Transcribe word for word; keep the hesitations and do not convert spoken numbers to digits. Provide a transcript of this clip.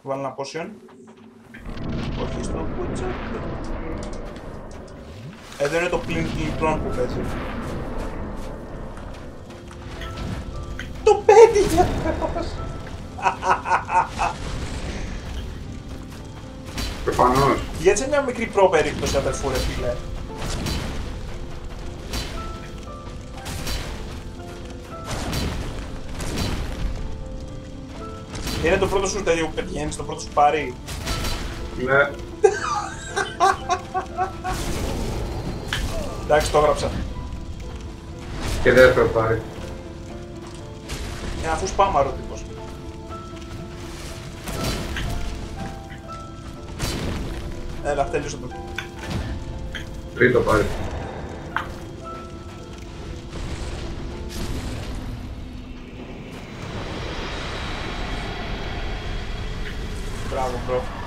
Βάλω ένα potion. Όχι στο κουτσάκι. Εδώ είναι το πλήν πλήν που παίζει. Το πέτυχε! Προφανώς. Γιατί σε μια μικρή προπερίπτωση, αδερφού ρε φίλε. Είναι το πρώτο σου τέτοιο που πετυχαίνεις, το πρώτο σου πάρει. Ναι. Εντάξει, το έγραψα. Και δεν θα πάρει. Είναι αφού σπάμαρο τύπος. Έλα, τέλειωσε το. Τρίτο πάρει. Μπράβο, μπρο.